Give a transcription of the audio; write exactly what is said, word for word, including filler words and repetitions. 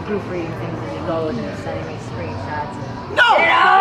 proofreading things as he goes and he's sending me screenshots. No!